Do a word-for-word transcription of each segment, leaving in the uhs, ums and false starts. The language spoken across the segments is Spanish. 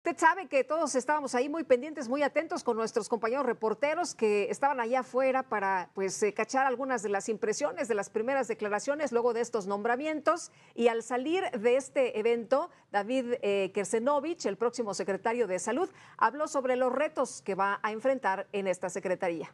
Usted sabe que todos estábamos ahí muy pendientes, muy atentos con nuestros compañeros reporteros que estaban allá afuera para pues eh, cachar algunas de las impresiones de las primeras declaraciones luego de estos nombramientos. Y al salir de este evento, David eh, Kersenovich, el próximo secretario de Salud, habló sobre los retos que va a enfrentar en esta secretaría.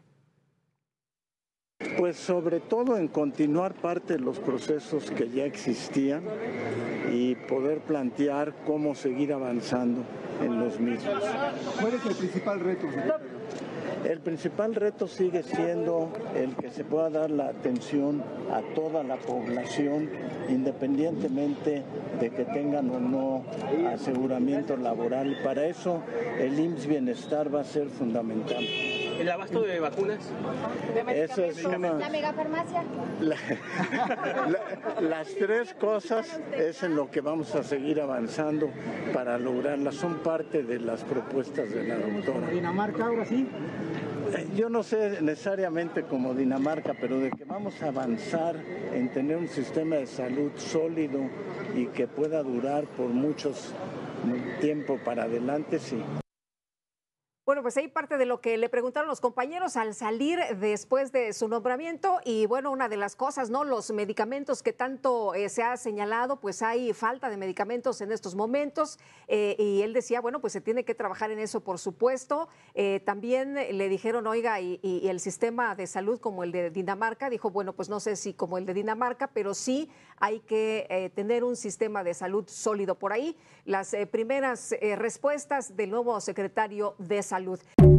Pues sobre todo en continuar parte de los procesos que ya existían y poder plantear cómo seguir avanzando en los mismos. ¿Cuál es el principal reto, secretario? El principal reto sigue siendo el que se pueda dar la atención a toda la población, independientemente de que tengan o no aseguramiento laboral. Para eso el I M S S Bienestar va a ser fundamental. ¿El abasto de vacunas? Esa es una... ¿La megafarmacia? La, la, las tres cosas es en lo que vamos a seguir avanzando para lograrlas. Son parte de las propuestas de la doctora. ¿Dinamarca ahora sí? Yo no sé necesariamente como Dinamarca, pero de que vamos a avanzar en tener un sistema de salud sólido y que pueda durar por muchos tiempo para adelante, sí. Bueno, pues ahí parte de lo que le preguntaron los compañeros al salir después de su nombramiento. Y bueno, una de las cosas, ¿no? Los medicamentos que tanto eh, se ha señalado, pues hay falta de medicamentos en estos momentos. Eh, y él decía, bueno, pues se tiene que trabajar en eso, por supuesto. Eh, también le dijeron, oiga, y, y el sistema de salud como el de Dinamarca, dijo, bueno, pues no sé si como el de Dinamarca, pero sí hay que eh, tener un sistema de salud sólido por ahí. Las eh, primeras eh, respuestas del nuevo secretario de Salud. Salud.